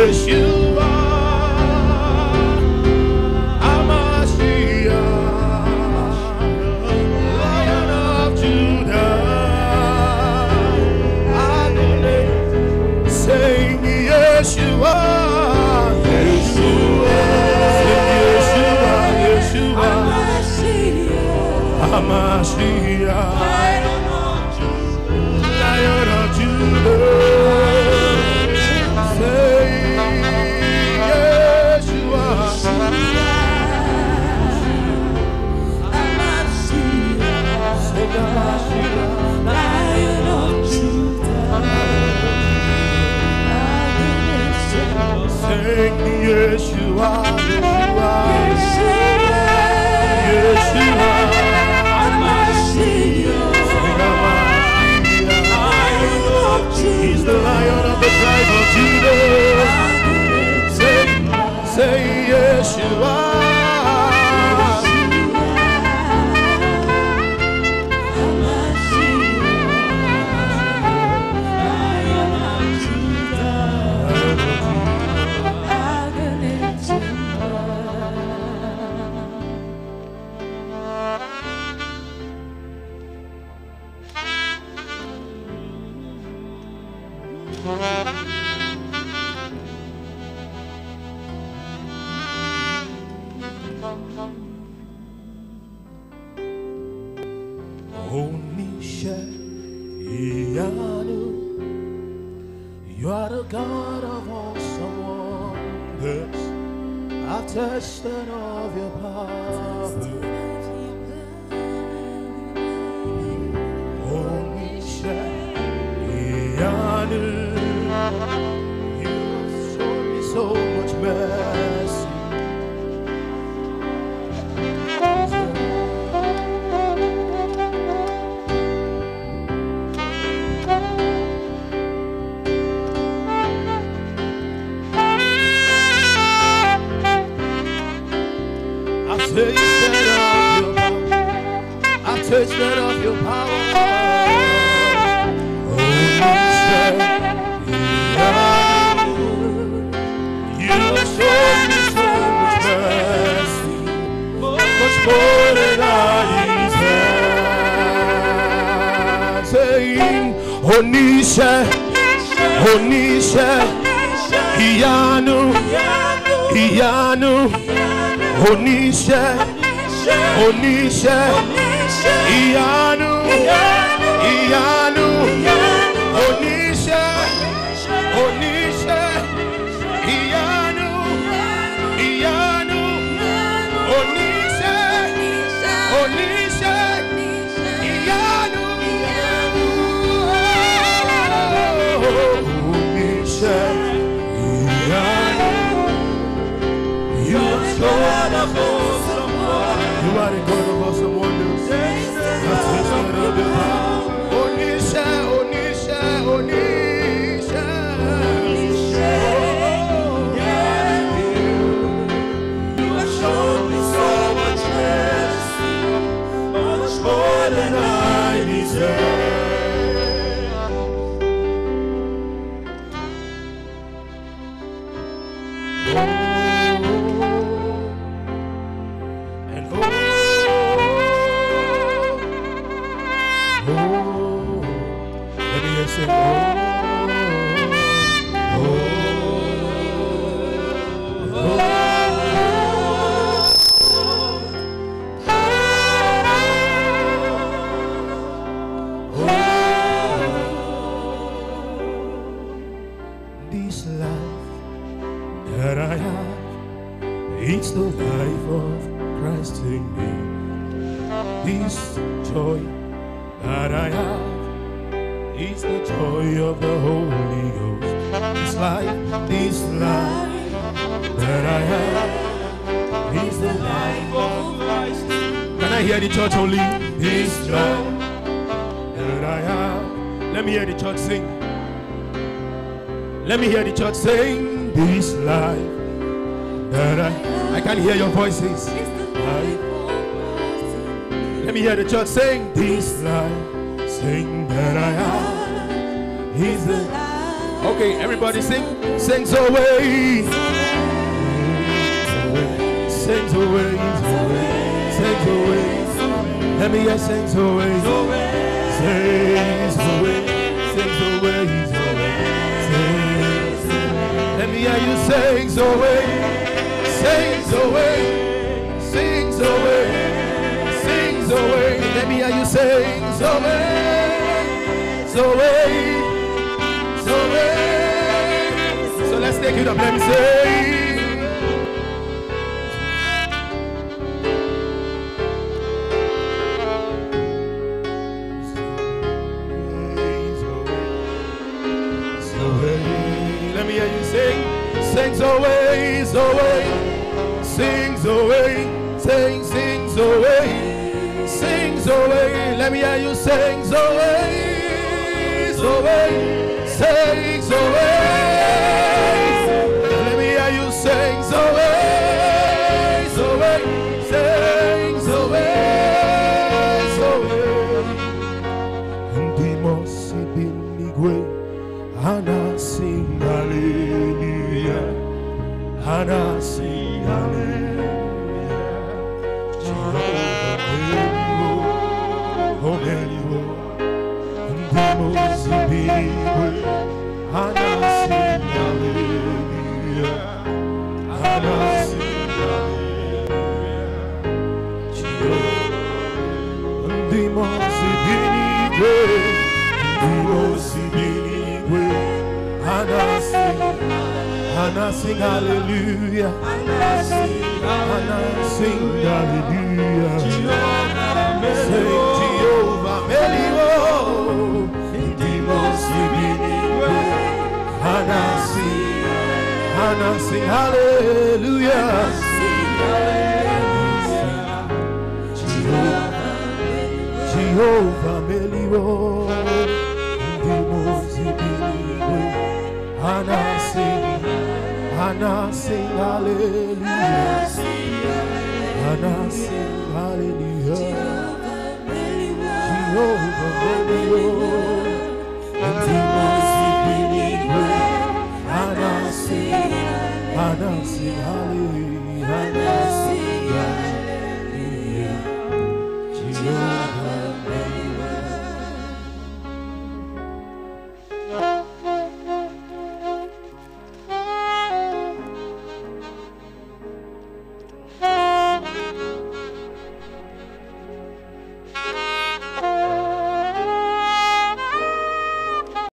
Yeshua, Hamashiach, Lion of Judah, Adonai, sing Yeshua, Yeshua, sing Yeshua, Yeshua, Hamashiach, Lion of Judah. Yeshua, Yeshua, Yeshua, He's the Lion of the tribe of Judah. Say Yeshua. You are the God of awesome wonders. I've tasted of your power. You have shown me so much mercy. I've tasted of your power. You have shown me so much mercy, much more than I deserve. Saying, Onisha, Onisha, Iyanu, Iyanu, Onisha, Onisha, Iyanu, Iyanu, Onisha, Onisha, Iyanu, Iyanu, Onisha, Onisha, Iyanu, Onisha, Iyanu. You are God of awesome wonders. You are the God of awesome wonders. Onisha, Onisha, Onisha, Onisha. You have shown me so much mercy, much more than I deserve. This life that I have, it's the life of Christ in me. This joy that I have, it's the joy of the Holy Ghost. This life that I have, it's the life of Christ. Can I hear the church only? This joy that I have. Let me hear the church sing. Let me hear the church sing. This life that I can't hear your voices. Let me hear the church sing. This life, sing that I have. He's the life Okay, everybody sing. Sings away. Sings away. Sings away. Let me hear sings away. Sings away. Sings away. Let me hear you sings away. Sings away. Sings away. Sings away. Let me hear you sings away. Away. So let's take it up. Let me say. Let me hear you sing. Sings away, away. Sings away. Sings away. Sings away. Let me hear you sings away. Away. Sings away. Let me hear you sings away, away, sings away, away. And the most binigwe, Hana sing hallelujah, Hana sing hallelujah. Jehovah Meliwo, oh Meliwo. Hana sing hallelujah, Hana sing hallelujah. Ndimosi binigwe, Hana sing hallelujah, Hana sing hallelujah. Say Jehovah Meliwo. Hana sing hallelujah. Jehovah Meliwo. Hana sing hallelujah. Hana sing hallelujah. Jehovah Meliwo.